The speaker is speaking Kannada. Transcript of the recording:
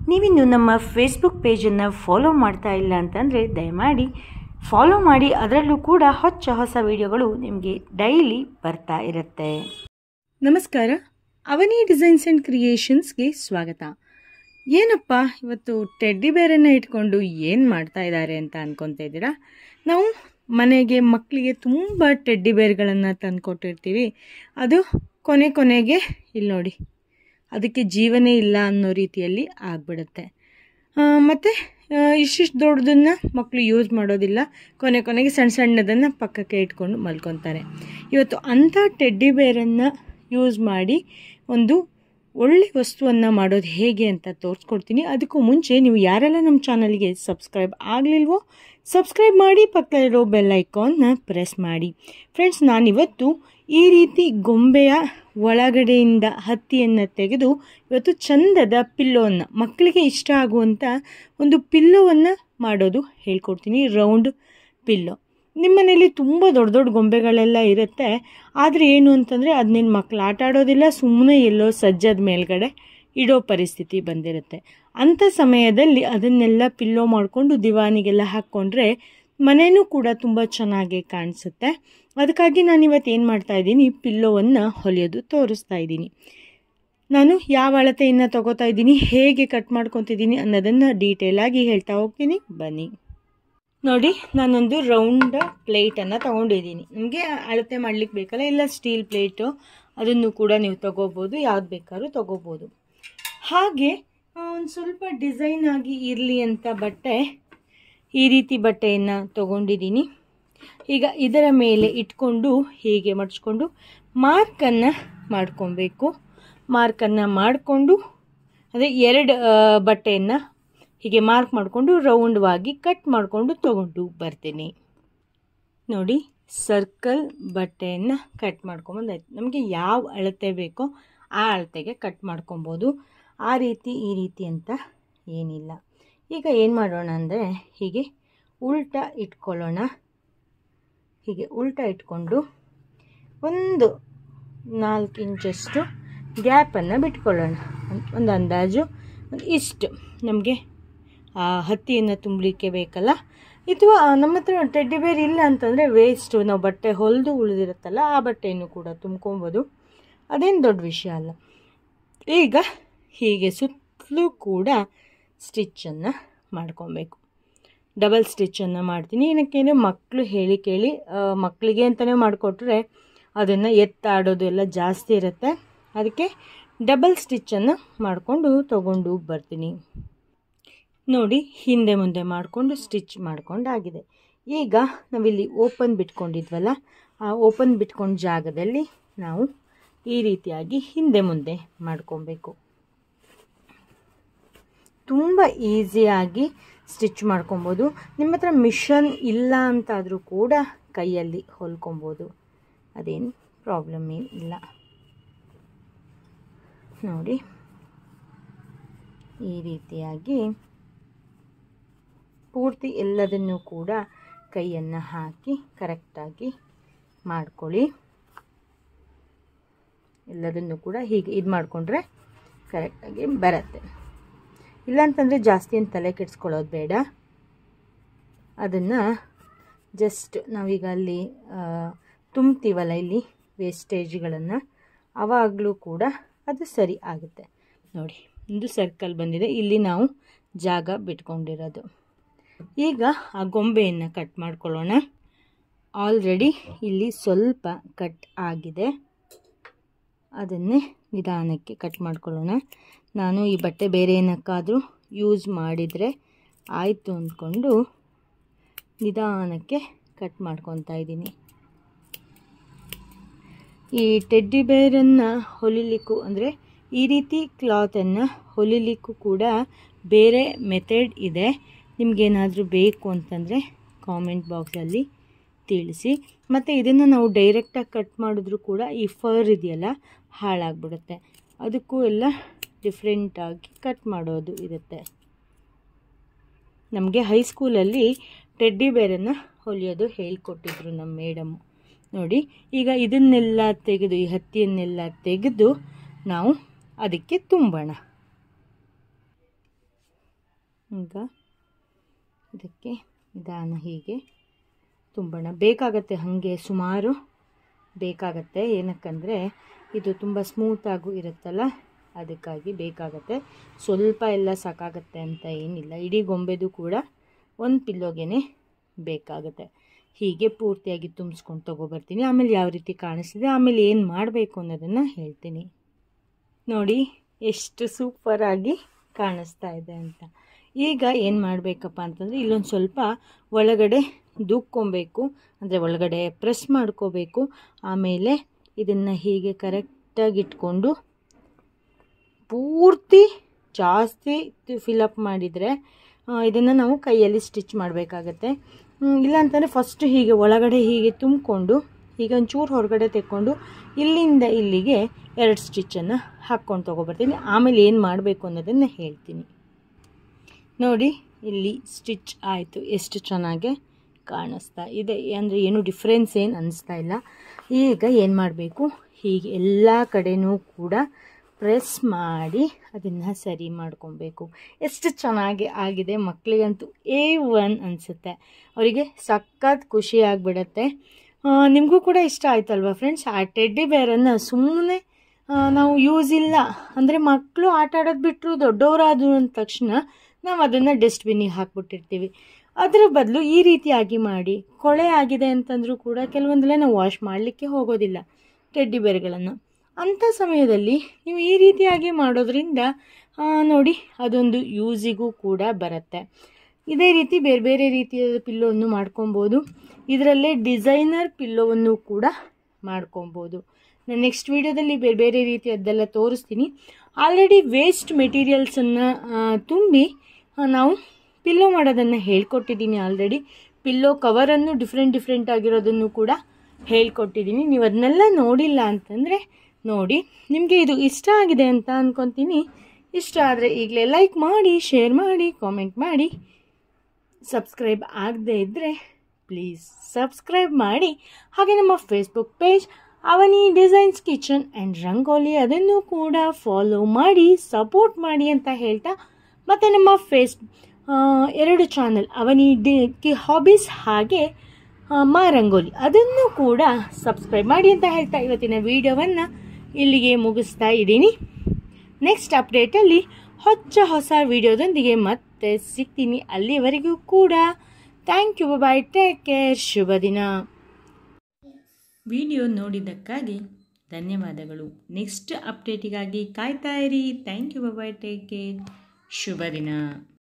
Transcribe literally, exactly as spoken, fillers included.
ನೀವಿನ್ನು ನಮ್ಮ ಫೇಸ್ಬುಕ್ ಪೇಜನ್ನು ಫಾಲೋ ಮಾಡ್ತಾ ಇಲ್ಲ ಅಂತಂದರೆ ದಯಮಾಡಿ ಫಾಲೋ ಮಾಡಿ. ಅದರಲ್ಲೂ ಕೂಡ ಹೊಚ್ಚ ಹೊಸ ವಿಡಿಯೋಗಳು ನಿಮಗೆ ಡೈಲಿ ಬರ್ತಾ ಇರುತ್ತೆ. ನಮಸ್ಕಾರ, ಅವನಿ ಡಿಸೈನ್ಸ್ ಆ್ಯಂಡ್ ಕ್ರಿಯೇಷನ್ಸ್ಗೆ ಸ್ವಾಗತ. ಏನಪ್ಪ ಇವತ್ತು ಟೆಡ್ಡಿ ಬೇರನ್ನು ಇಟ್ಕೊಂಡು ಏನು ಮಾಡ್ತಾ ಇದ್ದಾರೆ ಅಂತ ಅನ್ಕೊತಾ ಇದ್ದೀರಾ? ನಾವು ಮನೆಗೆ ಮಕ್ಕಳಿಗೆ ತುಂಬ ಟೆಡ್ಡಿ ಬೇರ್ಗಳನ್ನು ತಂದುಕೊಟ್ಟಿರ್ತೀವಿ. ಅದು ಕೊನೆ ಕೊನೆಗೆ ಇಲ್ಲಿ ನೋಡಿ, ಅದಕ್ಕೆ ಜೀವನೇ ಇಲ್ಲ ಅನ್ನೋ ರೀತಿಯಲ್ಲಿ ಆಗಿಬಿಡುತ್ತೆ. ಮತ್ತು ಇಷ್ಟಿಷ್ಟು ದೊಡ್ಡದನ್ನು ಮಕ್ಕಳು ಯೂಸ್ ಮಾಡೋದಿಲ್ಲ, ಕೊನೆ ಕೊನೆಗೆ ಸಣ್ಣ ಸಣ್ಣದನ್ನು ಪಕ್ಕಕ್ಕೆ ಇಟ್ಕೊಂಡು ಮಲ್ಕೊತಾರೆ. ಇವತ್ತು ಅಂಥ ಟೆಡ್ಡಿ ಬೇರನ್ನು ಯೂಸ್ ಮಾಡಿ ಒಂದು ಒಳ್ಳೆ ವಸ್ತುವನ್ನು ಮಾಡೋದು ಹೇಗೆ ಅಂತ ತೋರಿಸ್ಕೊಡ್ತೀನಿ. ಅದಕ್ಕೂ ಮುಂಚೆ ನೀವು ಯಾರೆಲ್ಲ ನಮ್ಮ ಚಾನಲ್ಗೆ ಸಬ್ಸ್ಕ್ರೈಬ್ ಆಗಲಿಲ್ವೋ ಸಬ್ಸ್ಕ್ರೈಬ್ ಮಾಡಿ, ಪಕ್ಕದಲ್ಲಿರೋ ಬೆಲ್ ಐಕಾನ್ನ ಪ್ರೆಸ್ ಮಾಡಿ. ಫ್ರೆಂಡ್ಸ್, ನಾನಿವತ್ತು ಈ ರೀತಿ ಗೊಂಬೆಯ ಒಳಗಡೆಯಿಂದ ಹತ್ತಿಯನ್ನು ತೆಗೆದು ಇವತ್ತು ಚಂದದ ಪಿಲ್ಲೋವನ್ನು, ಮಕ್ಕಳಿಗೆ ಇಷ್ಟ ಆಗುವಂಥ ಒಂದು ಪಿಲ್ಲೋವನ್ನು ಮಾಡೋದು ಹೇಳ್ಕೊಡ್ತೀನಿ. Round pillow. ನಿಮ್ಮ ಮನೇಲಿ ತುಂಬ ದೊಡ್ಡ ದೊಡ್ಡ ಗೊಂಬೆಗಳೆಲ್ಲ ಇರುತ್ತೆ, ಆದರೆ ಏನು ಅಂತಂದರೆ ಅದನ್ನೇನು ಮಕ್ಕಳು ಆಟ ಆಡೋದಿಲ್ಲ, ಸುಮ್ಮನೆ ಎಲ್ಲೋ ಸಜ್ಜದ ಮೇಲ್ಗಡೆ ಇಡೋ ಪರಿಸ್ಥಿತಿ ಬಂದಿರುತ್ತೆ. ಅಂಥ ಸಮಯದಲ್ಲಿ ಅದನ್ನೆಲ್ಲ ಪಿಲ್ಲೋ ಮಾಡಿಕೊಂಡು ದಿವಾನಿಗೆಲ್ಲ ಹಾಕ್ಕೊಂಡ್ರೆ ಮನೆಯೂ ಕೂಡ ತುಂಬ ಚೆನ್ನಾಗಿ ಕಾಣಿಸುತ್ತೆ. ಅದಕ್ಕಾಗಿ ನಾನು ಇವತ್ತು ಏನು ಮಾಡ್ತಾಯಿದ್ದೀನಿ, ಪಿಲ್ಲೋವನ್ನು ಹೊಲಿಯೋದು ತೋರಿಸ್ತಾ ಇದ್ದೀನಿ. ನಾನು ಯಾವ ಅಳತೆಯನ್ನು ತೊಗೋತಾ ಇದ್ದೀನಿ, ಹೇಗೆ ಕಟ್ ಮಾಡ್ಕೊತಿದ್ದೀನಿ ಅನ್ನೋದನ್ನು ಡೀಟೇಲಾಗಿ ಹೇಳ್ತಾ ಹೋಗ್ತೀನಿ, ಬನ್ನಿ. ನೋಡಿ, ನಾನೊಂದು ರೌಂಡ್ ಪ್ಲೇಟನ್ನು ತೊಗೊಂಡಿದ್ದೀನಿ. ನಿಮಗೆ ಅಳತೆ ಮಾಡಲಿಕ್ಕೆ ಬೇಕಲ್ಲ, ಇಲ್ಲ ಸ್ಟೀಲ್ ಪ್ಲೇಟು ಅದನ್ನು ಕೂಡ ನೀವು ತೊಗೋಬೋದು, ಯಾವ್ದು ಬೇಕಾದ್ರೂ ತೊಗೋಬೋದು. ಹಾಗೆ ಒಂದು ಸ್ವಲ್ಪ ಡಿಸೈನ್ ಆಗಿ ಇರಲಿ ಅಂತ ಬಟ್ಟೆ, ಈ ರೀತಿ ಬಟ್ಟೆಯನ್ನು ತೊಗೊಂಡಿದ್ದೀನಿ. ಈಗ ಇದರ ಮೇಲೆ ಇಟ್ಕೊಂಡು ಹೀಗೆ ಮಡ್ಚ್ಕೊಂಡು ಮಾರ್ಕನ್ನು ಮಾಡ್ಕೊಬೇಕು. ಮಾರ್ಕನ್ನು ಮಾಡಿಕೊಂಡು ಅದೇ ಎರಡು ಬಟ್ಟೆಯನ್ನು ಹೀಗೆ ಮಾರ್ಕ್ ಮಾಡಿಕೊಂಡು ರೌಂಡ್ವಾಗಿ ಕಟ್ ಮಾಡಿಕೊಂಡು ತೊಗೊಂಡು ಬರ್ತೀನಿ. ನೋಡಿ, ಸರ್ಕಲ್ ಬಟ್ಟೆಯನ್ನು ಕಟ್ ಮಾಡ್ಕೊಂಬಂದಾಯ್ತು. ನಮಗೆ ಯಾವ ಅಳತೆ ಬೇಕೋ ಆ ಅಳತೆಗೆ ಕಟ್ ಮಾಡ್ಕೊಬೋದು. ಆ ರೀತಿ ಈ ರೀತಿ ಅಂತ ಏನಿಲ್ಲ. ಈಗ ಏನು ಮಾಡೋಣ ಅಂದರೆ, ಹೀಗೆ ಉಲ್ಟಾ ಇಟ್ಕೊಳ್ಳೋಣ. ಹೀಗೆ ಉಲ್ಟಾ ಇಟ್ಕೊಂಡು ಒಂದು ನಾಲ್ಕು ಇಂಚಷ್ಟು ಗ್ಯಾಪನ್ನು ಬಿಟ್ಕೊಳ್ಳೋಣ. ಒಂದು ಅಂದಾಜು ಇಷ್ಟು ನಮಗೆ ಹತ್ತಿಯನ್ನು ತುಂಬಲಿಕ್ಕೆ ಬೇಕಲ್ಲ. ಅಥವಾ ನಮ್ಮ ಹತ್ರ ಟೆಡ್ಡಿ ಬೇರ್ ಇಲ್ಲ ಅಂತಂದರೆ ವೇಸ್ಟು, ನಾವು ಬಟ್ಟೆ ಹೊಲಿದು ಉಳಿದಿರುತ್ತಲ್ಲ ಆ ಬಟ್ಟೆಯನ್ನು ಕೂಡ ತುಂಬ್ಕೊಬೋದು, ಅದೇನು ದೊಡ್ಡ ವಿಷಯ ಅಲ್ಲ. ಈಗ ಹೀಗೆ ಸುತ್ತಲೂ ಕೂಡ ಸ್ಟಿಚ್ಚನ್ನು ಮಾಡ್ಕೊಬೇಕು. ಡಬಲ್ ಸ್ಟಿಚ್ಚನ್ನು ಮಾಡ್ತೀನಿ. ಏನಕ್ಕೇನೆ ಮಕ್ಕಳು ಹೇಳಿ ಕೇಳಿ ಮಕ್ಕಳಿಗೆ ಅಂತಲೇ ಮಾಡಿಕೊಟ್ರೆ ಅದನ್ನು ಎತ್ತಾಡೋದು ಎಲ್ಲ ಜಾಸ್ತಿ ಇರುತ್ತೆ. ಅದಕ್ಕೆ ಡಬಲ್ ಸ್ಟಿಚ್ಚನ್ನು ಮಾಡಿಕೊಂಡು ತೊಗೊಂಡು ಬರ್ತೀನಿ. ನೋಡಿ, ಹಿಂದೆ ಮುಂದೆ ಮಾಡಿಕೊಂಡು ಸ್ಟಿಚ್ ಮಾಡ್ಕೊಂಡಾಗಿದೆ. ಈಗ ನಾವಿಲ್ಲಿ ಓಪನ್ ಬಿಟ್ಕೊಂಡಿದ್ವಲ್ಲ, ಆ ಓಪನ್ ಬಿಟ್ಕೊಂಡ ಜಾಗದಲ್ಲಿ ನಾವು ಈ ರೀತಿಯಾಗಿ ಹಿಂದೆ ಮುಂದೆ ಮಾಡ್ಕೊಬೇಕು. ತುಂಬ ಈಸಿಯಾಗಿ ಸ್ಟಿಚ್ ಮಾಡ್ಕೊಬೋದು. ನಿಮ್ಮ ಹತ್ರ ಮಿಷನ್ ಇಲ್ಲ ಅಂತಾದರೂ ಕೂಡ ಕೈಯಲ್ಲಿ ಹೊಲ್ಕೊಬೋದು, ಅದೇನು ಪ್ರಾಬ್ಲಮ್ ಏನು ಇಲ್ಲ. ನೋಡಿ, ಈ ರೀತಿಯಾಗಿ ಪೂರ್ತಿ ಎಲ್ಲದನ್ನು ಕೂಡ ಕೈಯನ್ನು ಹಾಕಿ ಕರೆಕ್ಟಾಗಿ ಮಾಡ್ಕೊಳ್ಳಿ. ಎಲ್ಲದನ್ನು ಕೂಡ ಹೀಗೆ ಇದು ಮಾಡಿಕೊಂಡ್ರೆ ಕರೆಕ್ಟಾಗಿ ಬರುತ್ತೆ. ಇಲ್ಲಾಂತಂದರೆ ಜಾಸ್ತಿ ಏನು ತಲೆ ಕೆಡಿಸ್ಕೊಳ್ಳೋದು ಬೇಡ. ಅದನ್ನು ಜಸ್ಟ್ ನಾವೀಗ ಅಲ್ಲಿ ತುಂಬ್ತೀವಲ್ಲ ಇಲ್ಲಿ ವೇಸ್ಟೇಜ್ಗಳನ್ನು, ಆವಾಗಲೂ ಕೂಡ ಅದು ಸರಿ ಆಗುತ್ತೆ. ನೋಡಿ, ಒಂದು ಸರ್ಕಲ್ ಬಂದಿದೆ, ಇಲ್ಲಿ ನಾವು ಜಾಗ ಬಿಟ್ಕೊಂಡಿರೋದು. ಈಗ ಆ ಗೊಂಬೆಯನ್ನು ಕಟ್ ಮಾಡ್ಕೊಳ್ಳೋಣ. ಆಲ್ರೆಡಿ ಇಲ್ಲಿ ಸ್ವಲ್ಪ ಕಟ್ ಆಗಿದೆ, ಅದನ್ನೇ ನಿಧಾನಕ್ಕೆ ಕಟ್ ಮಾಡ್ಕೊಳ್ಳೋಣ. ನಾನು ಈ ಬಟ್ಟೆ ಬೇರೆ ಏನಕ್ಕಾದರೂ ಯೂಸ್ ಮಾಡಿದರೆ ಆಯಿತು ಅಂದ್ಕೊಂಡು ನಿಧಾನಕ್ಕೆ ಕಟ್ ಮಾಡ್ಕೊತಾ ಇದ್ದೀನಿ. ಈ ಟೆಡ್ಡಿ ಬೇರನ್ನು ಹೊಲಿಲಿಕ್ಕೂ ಅಂದರೆ ಈ ರೀತಿ ಕ್ಲಾತನ್ನು ಹೊಲಿಲಿಕ್ಕೂ ಕೂಡ ಬೇರೆ ಮೆಥಡ್ ಇದೆ. ನಿಮಗೇನಾದರೂ ಬೇಕು ಅಂತಂದರೆ ಕಾಮೆಂಟ್ ಬಾಕ್ಸಲ್ಲಿ ತಿಳಿಸಿ. ಮತ್ತು ಇದನ್ನು ನಾವು ಡೈರೆಕ್ಟಾಗಿ ಕಟ್ ಮಾಡಿದ್ರೂ ಕೂಡ ಈ ಫರ್ ಇದೆಯಲ್ಲ ಹಾಳಾಗ್ಬಿಡುತ್ತೆ. ಅದಕ್ಕೂ ಎಲ್ಲ ಡಿಫ್ರೆಂಟಾಗಿ ಕಟ್ ಮಾಡೋದು ಇರುತ್ತೆ. ನಮಗೆ ಹೈಸ್ಕೂಲಲ್ಲಿ ಟೆಡ್ಡಿ ಬೇರನ್ನು ಹೊಲಿಯೋದು ಹೇಳ್ಕೊಟ್ಟಿದ್ರು ನಮ್ಮ ಮೇಡಮ್ಮು. ನೋಡಿ, ಈಗ ಇದನ್ನೆಲ್ಲ ತೆಗೆದು, ಈ ಹತ್ತಿಯನ್ನೆಲ್ಲ ತೆಗೆದು ನಾವು ಅದಕ್ಕೆ ತುಂಬೋಣ. ಈಗ ಇದಕ್ಕೆ ನಿಧಾನ ಹೀಗೆ ತುಂಬೋಣ. ಬೇಕಾಗತ್ತೆ, ಹಾಗೆ ಸುಮಾರು ಬೇಕಾಗತ್ತೆ. ಏನಕ್ಕಂದರೆ ಇದು ತುಂಬ ಸ್ಮೂತಾಗೂ ಇರುತ್ತಲ್ಲ, ಅದಕ್ಕಾಗಿ ಬೇಕಾಗತ್ತೆ. ಸ್ವಲ್ಪ ಎಲ್ಲ ಸಾಕಾಗತ್ತೆ ಅಂತ ಏನಿಲ್ಲ. ಇಡೀ ಗೊಂಬೆದು ಕೂಡ ಒಂದು ಪಿಲ್ಲೋಗೆ ಬೇಕಾಗುತ್ತೆ. ಹೀಗೆ ಪೂರ್ತಿಯಾಗಿ ತುಂಬಿಸ್ಕೊಂಡು ತೊಗೊಬರ್ತೀನಿ. ಆಮೇಲೆ ಯಾವ ರೀತಿ ಕಾಣಿಸ್ತಿದೆ, ಆಮೇಲೆ ಏನು ಮಾಡಬೇಕು ಅನ್ನೋದನ್ನು ಹೇಳ್ತೀನಿ. ನೋಡಿ ಎಷ್ಟು ಸೂಪರಾಗಿ ಕಾಣಿಸ್ತಾ ಇದೆ ಅಂತ. ಈಗ ಏನು ಮಾಡಬೇಕಪ್ಪ ಅಂತಂದರೆ ಇಲ್ಲೊಂದು ಸ್ವಲ್ಪ ಒಳಗಡೆ ದೂಕ್ಕೊಬೇಕು, ಅಂದರೆ ಒಳಗಡೆ ಪ್ರೆಸ್ ಮಾಡ್ಕೋಬೇಕು. ಆಮೇಲೆ ಇದನ್ನು ಹೀಗೆ ಕರೆಕ್ಟಾಗಿ ಇಟ್ಕೊಂಡು ಪೂರ್ತಿ ಜಾಸ್ತಿ ಫಿಲಪ್ ಮಾಡಿದರೆ ಇದನ್ನು ನಾವು ಕೈಯಲ್ಲಿ ಸ್ಟಿಚ್ ಮಾಡಬೇಕಾಗತ್ತೆ. ಇಲ್ಲಾಂತಂದರೆ ಫಸ್ಟ್ ಹೀಗೆ ಒಳಗಡೆ ಹೀಗೆ ತುಂಬಿಕೊಂಡು ಹೀಗೆ ಒಂಚೂರು ಹೊರಗಡೆ ತೆಕ್ಕೊಂಡು ಇಲ್ಲಿಂದ ಇಲ್ಲಿಗೆ ಎರಡು ಸ್ಟಿಚ್ಚನ್ನು ಹಾಕ್ಕೊಂಡು ತೊಗೊಬರ್ತೀನಿ. ಆಮೇಲೆ ಏನು ಮಾಡಬೇಕು ಅನ್ನೋದನ್ನು ಹೇಳ್ತೀನಿ. ನೋಡಿ ಇಲ್ಲಿ ಸ್ಟಿಚ್ ಆಯಿತು, ಎಷ್ಟು ಚೆನ್ನಾಗಿ ಕಾಣಿಸ್ತಾ ಇದೆ. ಅಂದರೆ ಏನು ಡಿಫ್ರೆನ್ಸ್ ಏನು ಅನ್ನಿಸ್ತಾ ಇಲ್ಲ. ಈಗ ಏನು ಮಾಡಬೇಕು, ಹೀಗೆ ಎಲ್ಲ ಕಡೆನೂ ಕೂಡ ಪ್ರೆಸ್ ಮಾಡಿ ಅದನ್ನು ಸರಿ ಮಾಡ್ಕೊಬೇಕು. ಎಷ್ಟು ಚೆನ್ನಾಗಿ ಆಗಿದೆ. ಮಕ್ಕಳಿಗಂತೂ ಎ ಒನ್ ಅನಿಸುತ್ತೆ. ಅವರಿಗೆ ಸಖತ್ ಖುಷಿ ಆಗಿಬಿಡತ್ತೆ. ನಿಮಗೂ ಕೂಡ ಇಷ್ಟ ಆಯ್ತಲ್ವ ಫ್ರೆಂಡ್ಸ್? ಆ ಟೆಡ್ಡಿ ಬೇರನ್ನು ಸುಮ್ಮನೆ ನಾವು ಯೂಸ್ ಇಲ್ಲ ಅಂದರೆ ಮಕ್ಕಳು ಆಟ ಆಡೋದು ಬಿಟ್ಟರು ದೊಡ್ಡವರಾದ್ರು ಅಂದ ತಕ್ಷಣ ನಾವು ಅದನ್ನು ಡಸ್ಟ್ಬಿನ್ನಿಗೆ ಹಾಕ್ಬಿಟ್ಟಿರ್ತೀವಿ. ಅದರ ಬದಲು ಈ ರೀತಿಯಾಗಿ ಮಾಡಿ, ಕೊಳೆ ಆಗಿದೆ ಅಂತಂದರೂ ಕೂಡ ಕೆಲವೊಂದೆಲ್ಲ ನಾವು ವಾಶ್ ಮಾಡಲಿಕ್ಕೆ ಹೋಗೋದಿಲ್ಲ ಟೆಡ್ಡಿ ಬೇರ್ಗಳನ್ನು. ಅಂಥ ಸಮಯದಲ್ಲಿ ನೀವು ಈ ರೀತಿಯಾಗಿ ಮಾಡೋದ್ರಿಂದ ನೋಡಿ ಅದೊಂದು ಯೂಸಿಗೂ ಕೂಡ ಬರುತ್ತೆ. ಇದೇ ರೀತಿ ಬೇರೆ ಬೇರೆ ರೀತಿಯ ಪಿಲ್ಲೋವನ್ನು ಮಾಡ್ಕೊಬೋದು. ಇದರಲ್ಲೇ ಡಿಸೈನರ್ ಪಿಲ್ಲೋವನ್ನು ಕೂಡ ಮಾಡ್ಕೊಬೋದು. ನಾನು ನೆಕ್ಸ್ಟ್ ವೀಡಿಯೋದಲ್ಲಿ ಬೇರೆ ಬೇರೆ ರೀತಿಯದ್ದೆಲ್ಲ ತೋರಿಸ್ತೀನಿ. ಆಲ್ರೆಡಿ ವೇಸ್ಟ್ ಮೆಟೀರಿಯಲ್ಸನ್ನು ತುಂಬಿ ನಾವು ಪಿಲ್ಲೋ ಮಾಡೋದನ್ನು ಹೇಳ್ಕೊಟ್ಟಿದ್ದೀನಿ. ಆಲ್ರೆಡಿ ಪಿಲ್ಲೋ ಕವರನ್ನು ಡಿಫ್ರೆಂಟ್ ಡಿಫ್ರೆಂಟ್ ಆಗಿರೋದನ್ನು ಕೂಡ ಹೇಳ್ಕೊಟ್ಟಿದ್ದೀನಿ. ನೀವು ಅದನ್ನೆಲ್ಲ ನೋಡಿಲ್ಲ ಅಂತಂದರೆ ನೋಡಿ. ನಿಮಗೆ ಇದು ಇಷ್ಟ ಆಗಿದೆ ಅಂತ ಅಂದ್ಕೊತೀನಿ. ಇಷ್ಟ ಆದರೆ ಈಗಲೇ ಲೈಕ್ ಮಾಡಿ, ಶೇರ್ ಮಾಡಿ, ಕಾಮೆಂಟ್ ಮಾಡಿ. ಸಬ್ಸ್ಕ್ರೈಬ್ ಆಗದೇ ಇದ್ದರೆ ಪ್ಲೀಸ್ ಸಬ್ಸ್ಕ್ರೈಬ್ ಮಾಡಿ. ಹಾಗೆ ನಮ್ಮ Facebook page Avani designs kitchen and rangoli, ಅದನ್ನು ಕೂಡ ಫಾಲೋ ಮಾಡಿ, ಸಪೋರ್ಟ್ ಮಾಡಿ ಅಂತ ಹೇಳ್ತಾ, ಮತ್ತು ನಮ್ಮ ಫೇಸ್ ಎರಡು ಚಾನಲ್ ಅವನಿ ಡಿ ಹಾಬೀಸ್ ಹಾಗೆ ಮಾ ರಂಗೋಲಿ, ಅದನ್ನು ಕೂಡ ಸಬ್ಸ್ಕ್ರೈಬ್ ಮಾಡಿ ಅಂತ ಹೇಳ್ತಾ ಇವತ್ತಿನ ವಿಡಿಯೋವನ್ನು ಇಲ್ಲಿಗೆ ಮುಗಿಸ್ತಾ ಇದ್ದೀನಿ. ನೆಕ್ಸ್ಟ್ ಅಪ್ಡೇಟಲ್ಲಿ ಹೊಚ್ಚ ಹೊಸ ವಿಡಿಯೋದೊಂದಿಗೆ ಮತ್ತೆ ಸಿಗ್ತೀನಿ. ಅಲ್ಲಿವರೆಗೂ ಕೂಡ thank you, bye, take care, ಶುಭ ದಿನ. ವಿಡಿಯೋ ನೋಡಿದ್ದಕ್ಕಾಗಿ ಧನ್ಯವಾದಗಳು. ನೆಕ್ಸ್ಟ್ ಅಪ್ಡೇಟಿಗಾಗಿ ಕಾಯ್ತಾ ಇರಿ. Thank you, bye, take care, ಶುಭ ದಿನ.